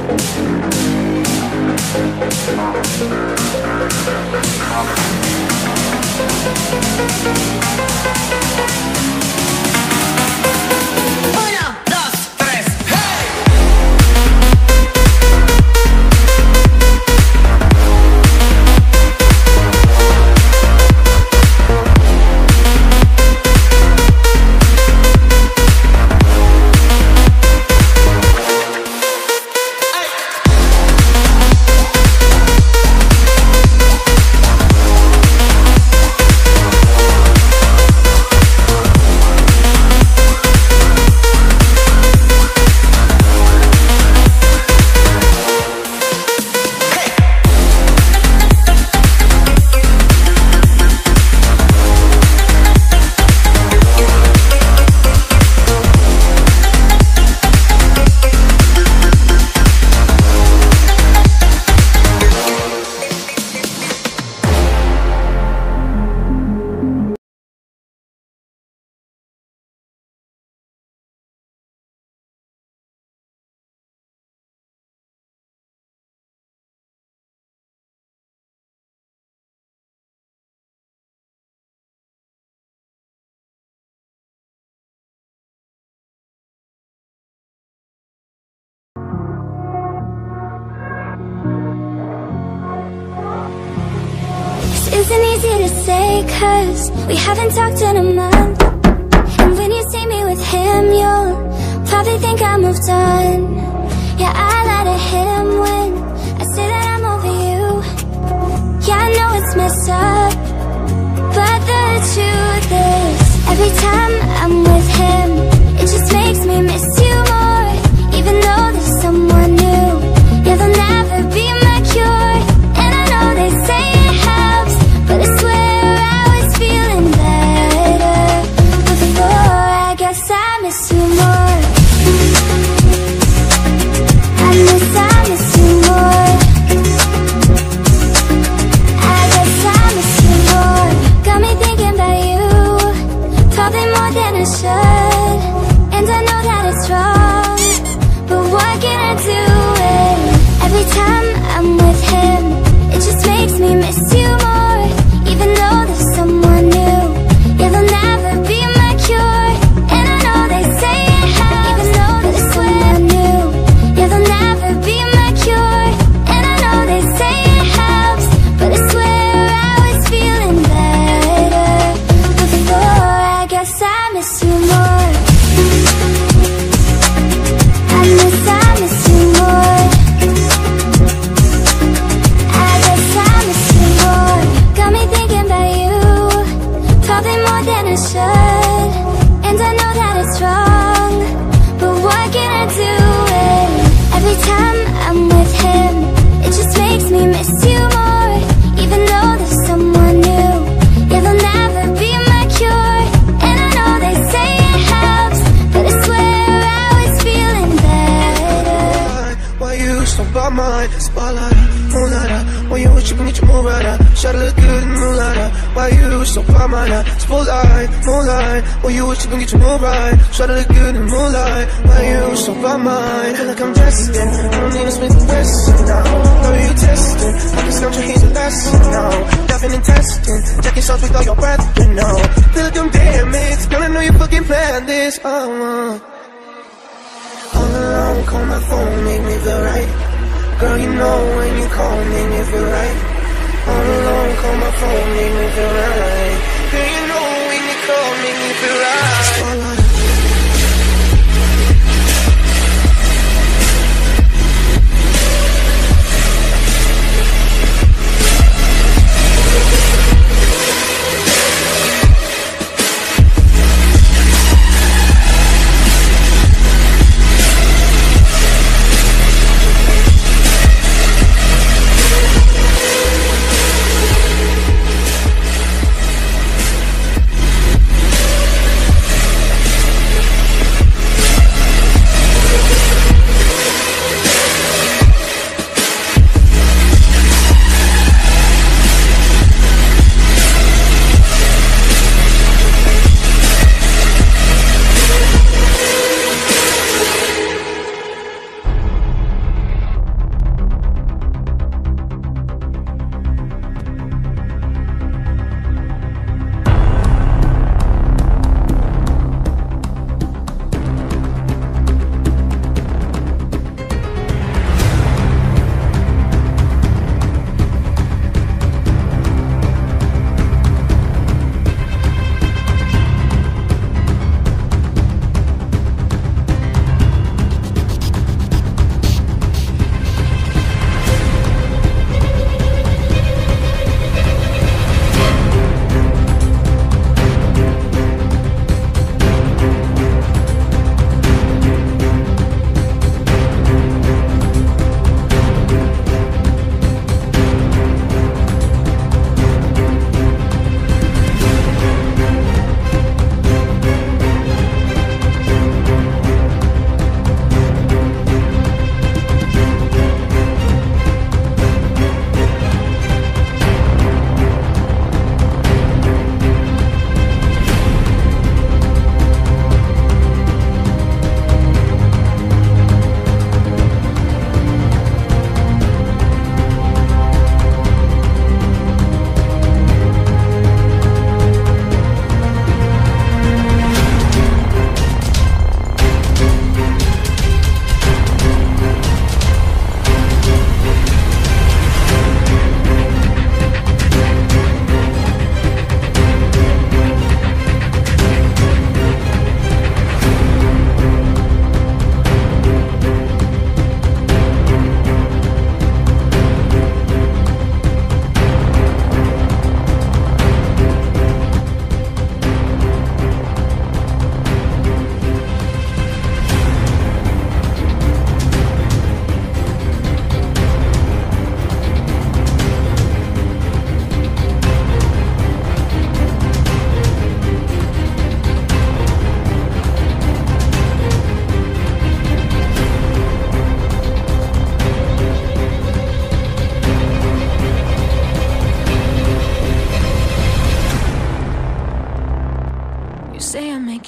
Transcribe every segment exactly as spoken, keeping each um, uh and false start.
Isn't easy to say, cause we haven't talked in a month. And when you see me with him, you'll probably think I moved on. Yeah, I lie to him when I say that I'm over you. Yeah, I know it's messed up, but the truth is, every time I'm with him, it just makes me miss you more. Even though there's someone new, yeah, they'll never be my cure. And I know they say it helps, but I swear I was feeling better before. I guess I miss you more. I miss, I miss you more. I guess I miss you more. Got me thinking about you, probably more than I should. And I know that it's wrong, but what can I do? Every time I'm with him, it just makes me miss you more. Even though there's someone new, yeah, they'll never be my cure. And I know they say it helps, even though there's someone new, yeah, they'll never be my cure. And I know they say it helps, but I swear I was feeling better before. I guess I miss you more. I miss, I miss you more. I guess I miss you more. Got me thinking about you, probably more than I should. And I know that it's wrong, but what can I do? Every time I'm with him, it just makes me miss you more. Even though there's someone new, yeah, they'll never be my cure. And I know they say it helps, but I swear I was feeling better. Why you so by mine? Spotlight, moonlight. When you with you, need you move right up. Try to look good in moonlight. Why you so by mine? Spotlight, moonlight. When you with you, need you move right. Try to look good in moonlight. Why you so by mine? Feel like I'm destined. I don't need to spend the rest now. Know you testing. I can count your hands and lesson now. Laughing and testing. Checking shots with all your breath, you know. Feel like I'm damaged. Girl, I know you fucking planned this. Oh, all alone, call my phone, make me feel right. Girl, you know when you call, make me feel right. All alone, call my phone, make me feel right. Girl, you know when you call, make me feel right. Spotlight.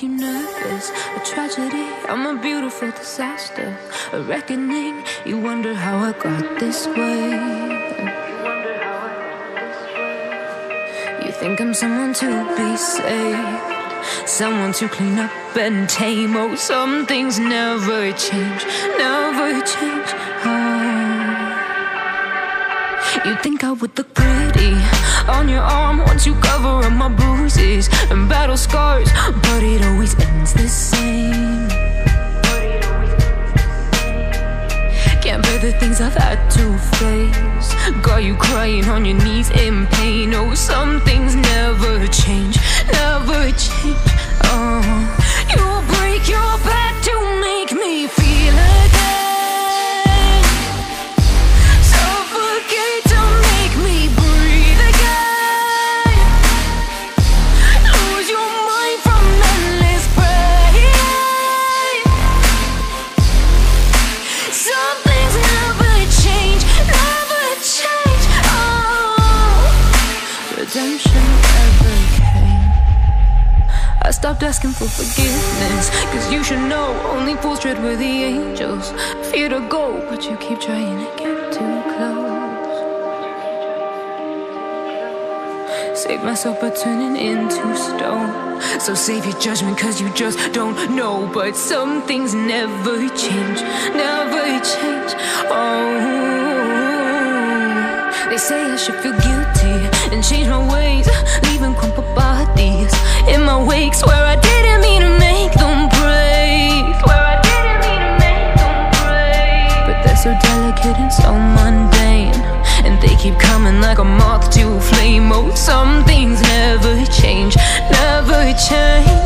make you nervous. A tragedy, I'm a beautiful disaster. A reckoning, you wonder how I got this way. You think I'm someone to be saved, someone to clean up and tame. Oh, some things never change, never change. Oh. You think I would look pretty on your arm once you cover up my bruises and battle scars, but it always ends the same. Can't bear the things I've had to face, got you crying on your knees in pain. Oh, some things never change, never change. Oh, you'll break your back to make me feel again, suffocate to make me breathe again, lose your mind from endless pain. Some things never change, never change. Oh, redemption never came. I stopped asking for forgiveness, cause you should know only fools tread where the angels fear to go, but you keep trying to get too close. Save myself by turning into stone, so save your judgment cause you just don't know. But some things never change, never change. Oh, they say I should feel guilty and change my ways, leaving crumpled bodies in my wake. Swear I didn't mean to make them break, swear I didn't mean to make them break. But they're so delicate and so mundane, and they keep coming like a moth to a flame. Oh, some things never change, never change.